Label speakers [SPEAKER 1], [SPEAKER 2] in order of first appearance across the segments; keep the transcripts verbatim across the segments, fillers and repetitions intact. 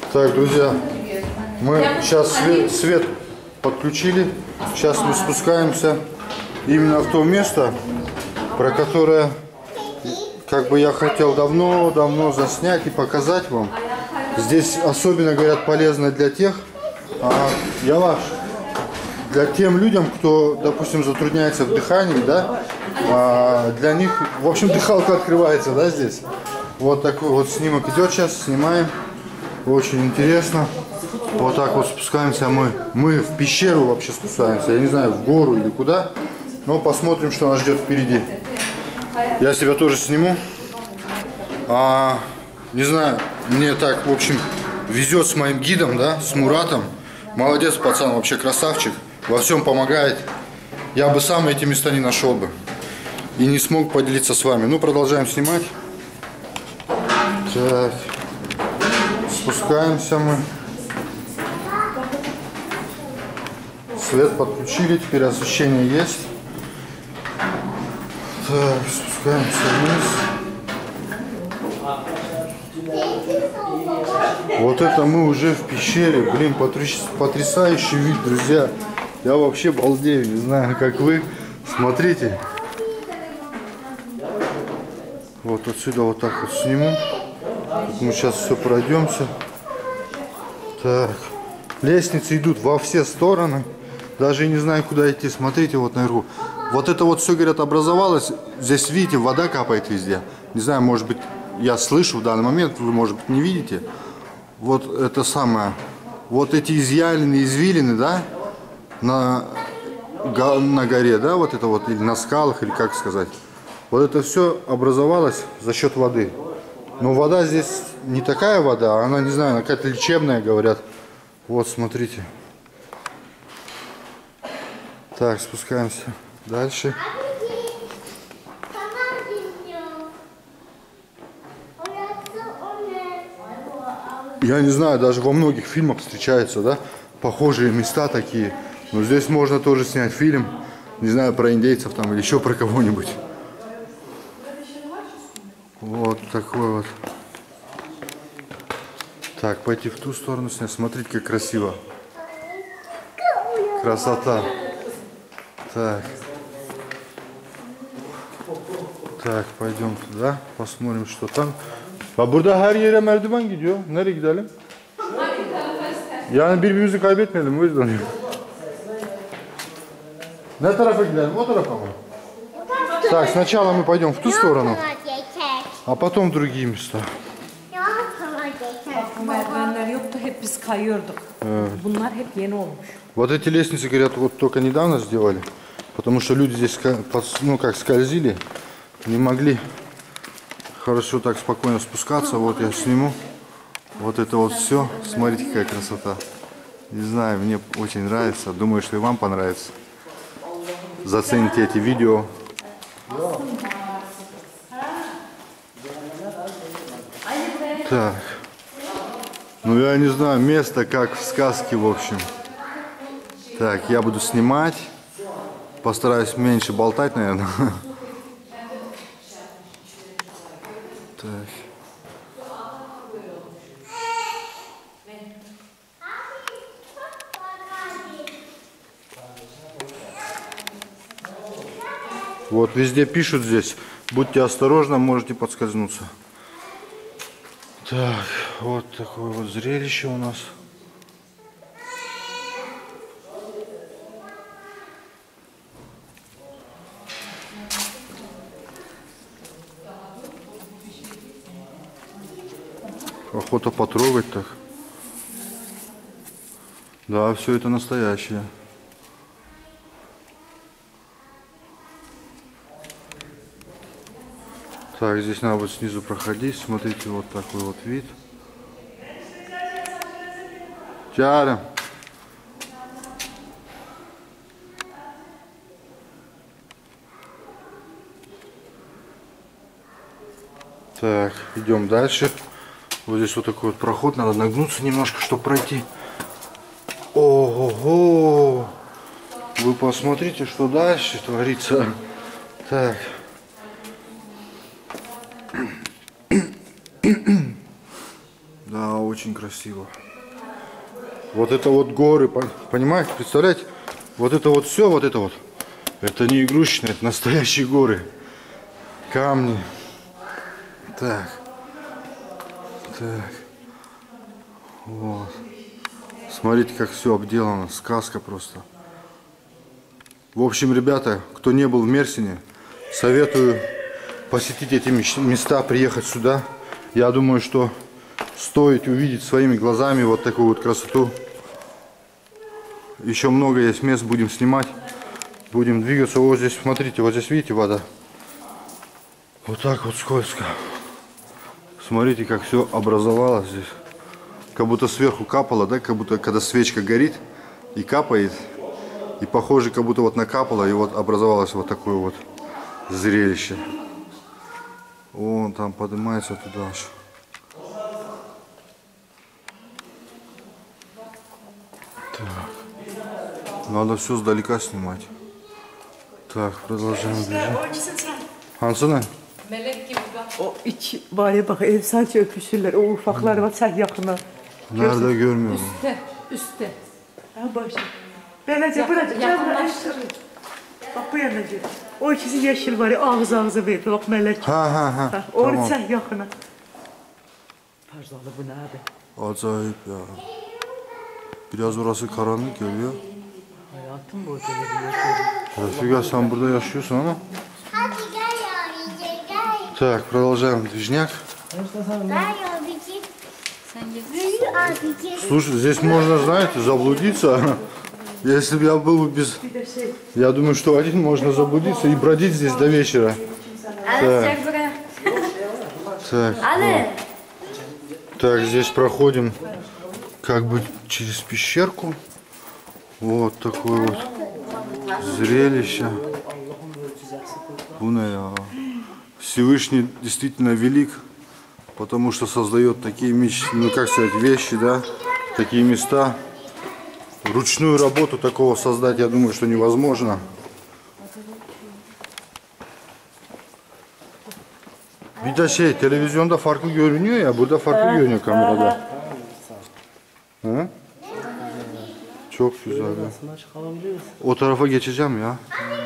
[SPEAKER 1] Так, друзья, мы сейчас свет, свет подключили. Сейчас мы спускаемся именно в то место, про которое как бы я хотел давно-давно заснять и показать вам. Здесь особенно, говорят, полезно для тех, а, я ваш, для тем людям, кто, допустим, затрудняется в дыхании, да, а, для них, в общем, дыхалка открывается, да, здесь. Вот такой вот снимок идет, сейчас снимаем. Очень интересно. Вот так вот спускаемся мы. Мы в пещеру вообще спускаемся. Я не знаю, в гору или куда. Но посмотрим, что нас ждет впереди. Я себя тоже сниму. А, не знаю, мне так, в общем, везет с моим гидом, да, с Муратом. Молодец, пацан, вообще красавчик. Во всем помогает. Я бы сам эти места не нашел бы. И не смог поделиться с вами. Ну, продолжаем снимать. Так. Спускаемся мы. Свет подключили, теперь освещение есть. Так, спускаемся вниз. Вот это мы уже в пещере. Блин, потрясающий вид, друзья. Я вообще балдею, не знаю, как вы. Смотрите. Вот отсюда вот так вот сниму. Мы сейчас все пройдемся. Так. Лестницы идут во все стороны. Даже не знаю, куда идти. Смотрите, вот наверху. Вот это вот все, говорят, образовалось. Здесь, видите, вода капает везде. Не знаю, может быть, я слышу в данный момент, вы, может быть, не видите. Вот это самое. Вот эти изъявленные извилины, да, на, на горе, да, вот это вот, или на скалах, или как сказать. Вот это все образовалось за счет воды. Но вода здесь не такая вода, она, не знаю, она какая-то лечебная, говорят. Вот, смотрите. Так, спускаемся дальше. Я не знаю, даже во многих фильмах встречаются, да, похожие места такие. Но здесь можно тоже снять фильм, не знаю, про индейцев там или еще про кого-нибудь. Вот такой вот. Так, пойти в ту сторону снять. Смотрите, как красиво. Красота. Так. Так, пойдем туда, посмотрим, что там. Ha burada her yere merdiven gidiyor. Nereye gidelim? Yani birbirimizi kaybetmeyelim, o yüzden. Ne tarafa gidelim? O tarafa mı? Так, сначала мы пойдем в ту сторону, а потом в другие места. Вот эти лестницы, говорят, вот только недавно сделали, потому что люди здесь, ну как, скользили, не могли хорошо так спокойно спускаться. Вот я сниму. Вот это вот все. Смотрите, какая красота. Не знаю, мне очень нравится. Думаю, что и вам понравится. Зацените эти видео. Так. Ну я не знаю, место как в сказке, в общем. Так, я буду снимать. Постараюсь меньше болтать, наверное. Так. Вот везде пишут здесь, будьте осторожны, можете подскользнуться. Так, вот такое вот зрелище у нас. Охота потрогать так. Да, все это настоящее. Так, здесь надо вот снизу проходить. Смотрите, вот такой вот вид. Чара. Так, идем дальше. Вот здесь вот такой вот проход. Надо нагнуться немножко, чтобы пройти. Ого-го! Вы посмотрите, что дальше творится. Так. Да, очень красиво. Вот это вот горы, понимаете, представляете? Вот это вот все, вот это вот. Это не игрушечные, это настоящие горы. Камни. Так. Так. Вот. Смотрите, как все обделано. Сказка просто. В общем, ребята, кто не был в Мерсине, советую посетить эти места, приехать сюда. Я думаю, что стоит увидеть своими глазами вот такую вот красоту. Еще много есть мест, будем снимать. Будем двигаться. Вот здесь, смотрите, вот здесь видите вода. Вот так вот скользко. Смотрите, как все образовалось здесь. Как будто сверху капало, да? Как будто когда свечка горит и капает. И похоже, как будто вот накапало, и вот образовалось вот такое вот зрелище. Вон там поднимается туда аж. Так. Надо все сдалека снимать. Так, продолжаем движение. Hansını?
[SPEAKER 2] Melek gibi bak.
[SPEAKER 3] O iki var ya bak efsane öpüşürler. O ufaklar var sen yakına.
[SPEAKER 1] Nerede görmüyorum.
[SPEAKER 2] Üste, üste.
[SPEAKER 3] Ha başı. Böylece bırak.
[SPEAKER 2] Yakınlaştır.
[SPEAKER 3] Bak bu yana gel. O ikisi yeşil var ya ağız ağzı verdi. Bak melek.
[SPEAKER 1] Ha ha ha.
[SPEAKER 3] Ha, onu
[SPEAKER 1] Tamam.
[SPEAKER 3] sen yakına. Parzalı bu ne abi?
[SPEAKER 1] Acayip ya. Biraz orası karanlık geliyor.
[SPEAKER 3] Hayatım burada geliyor.
[SPEAKER 1] Figa, sen burada yaşıyorsun ama.
[SPEAKER 4] Hadi gel abicim gel.
[SPEAKER 1] Так, продолжаем движняк.
[SPEAKER 4] Gel abicim. Büyü abicim.
[SPEAKER 1] Слушай, здесь можно, знаете, заблудиться. Если бы я был бы без...
[SPEAKER 3] Bir de şey.
[SPEAKER 1] Я думаю, что один можно заблудиться и бродить здесь до вечера. Так, так, вот. Так, здесь проходим как бы через пещерку. Вот такое вот зрелище. Буная. Всевышний действительно велик, потому что создает такие, ну как сказать, вещи, да, такие места. Ручную работу такого sozdать, я думаю, что невозможно. Bir de şey, televizyonda farklı görünüyor ya, burada farklı görünüyor kamerada. Ha? Çok güzel ya. O tarafa geçeceğim ya.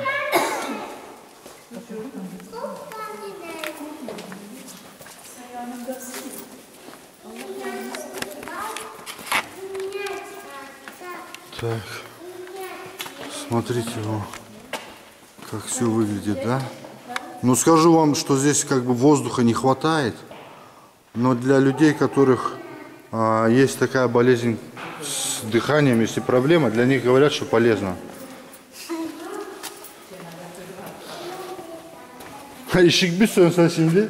[SPEAKER 1] Так, смотрите, вот, как все выглядит, да? Ну, скажу вам, что здесь как бы воздуха не хватает, но для людей, которых а, есть такая болезнь с дыханием, если проблема, для них говорят, что полезно. Işık bir sönsen şimdi.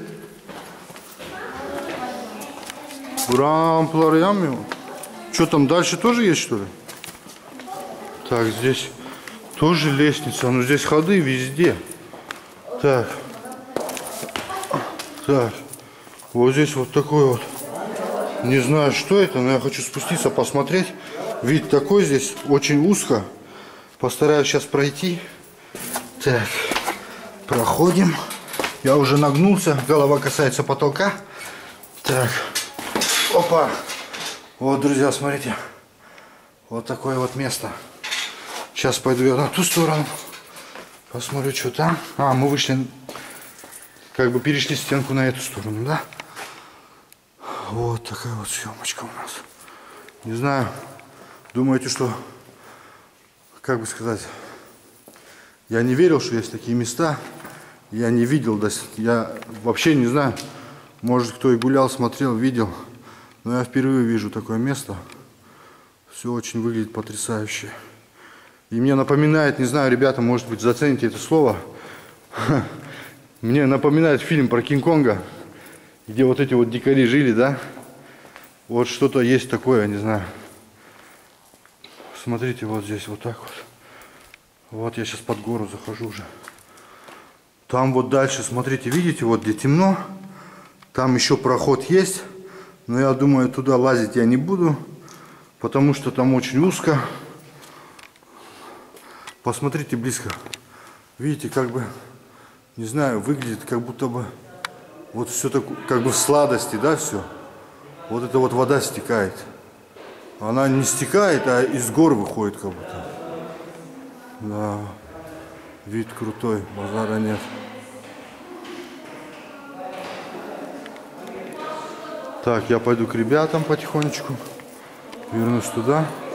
[SPEAKER 1] Bu лампы yanmıyor mu? Что там, дальше тоже есть, что ли? Так, здесь тоже лестница, но здесь ходы везде. Так. Так. Вот здесь вот такой вот. Не знаю, что это, но я хочу спуститься, посмотреть. Вид такой здесь, очень узко. Постараюсь сейчас пройти. Так. Проходим. Я уже нагнулся, голова касается потолка. Так. Опа. Вот, друзья, смотрите. Вот такое вот место. Сейчас пойду я на ту сторону. Посмотрю, что там. А, мы вышли, как бы перешли стенку на эту сторону, да? Вот такая вот съемочка у нас. Не знаю, думаете, что, как бы сказать, я не верил, что есть такие места. Я не видел, я вообще не знаю, может, кто и гулял, смотрел, видел. Но я впервые вижу такое место. Все очень выглядит потрясающе. И мне напоминает, не знаю, ребята, может быть, зацените это слово. Мне напоминает фильм про Кинг-Конга, где вот эти вот дикари жили, да? Вот что-то есть такое, не знаю. Смотрите, вот здесь вот так вот. Вот я сейчас под гору захожу уже. Там вот дальше, смотрите, видите, вот где темно. Там еще проход есть. Но я думаю, туда лазить я не буду, потому что там очень узко. Посмотрите близко. Видите, как бы, не знаю, выглядит как будто бы вот все так, как бы в сладости, да, все. Вот эта вот вода стекает. Она не стекает, а из гор выходит как будто. Да. Вид крутой, базара нет. Так, я пойду к ребятам потихонечку. Вернусь туда.